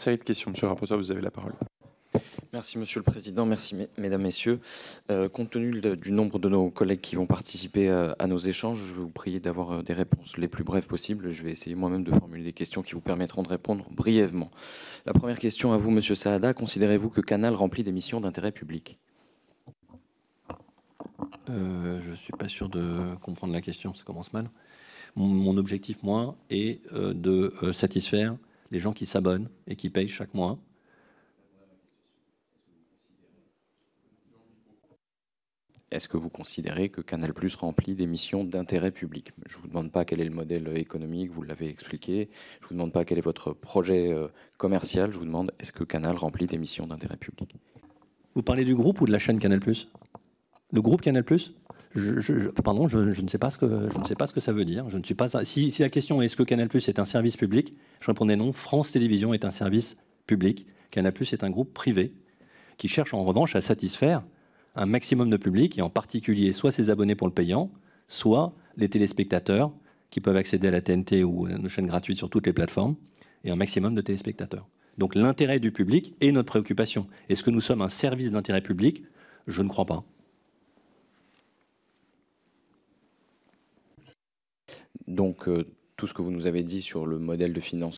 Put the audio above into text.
série de questions. Monsieur le rapporteur, vous avez la parole. Merci Monsieur le Président, merci Mesdames, Messieurs. Compte tenu du nombre de nos collègues qui vont participer à nos échanges, je vais vous prier d'avoir des réponses les plus brèves possibles. Je vais essayer moi-même de formuler des questions qui vous permettront de répondre brièvement. La première question à vous, Monsieur Saada. Considérez-vous que Canal remplit des missions d'intérêt public? Je ne suis pas sûr de comprendre la question, ça commence mal. Mon objectif, moi, est de satisfaire les gens qui s'abonnent et qui payent chaque mois. Est-ce que vous considérez que Canal+ remplit des missions d'intérêt public? Je ne vous demande pas quel est le modèle économique, vous l'avez expliqué. Je ne vous demande pas quel est votre projet commercial. Je vous demande, est-ce que Canal remplit des missions d'intérêt public? Vous parlez du groupe ou de la chaîne Canal+? Le groupe Canal+? Pardon, je ne sais pas ce que ça veut dire. Je ne suis pas. Si la question est est-ce que Canal+ est un service public, je répondais non. France Télévisions est un service public. Canal+ est un groupe privé qui cherche en revanche à satisfaire un maximum de public, et en particulier soit ses abonnés pour le payant, soit les téléspectateurs qui peuvent accéder à la TNT ou à nos chaînes gratuites sur toutes les plateformes, et un maximum de téléspectateurs. Donc l'intérêt du public est notre préoccupation. Est-ce que nous sommes un service d'intérêt public? Je ne crois pas. Donc, tout ce que vous nous avez dit sur le modèle de financement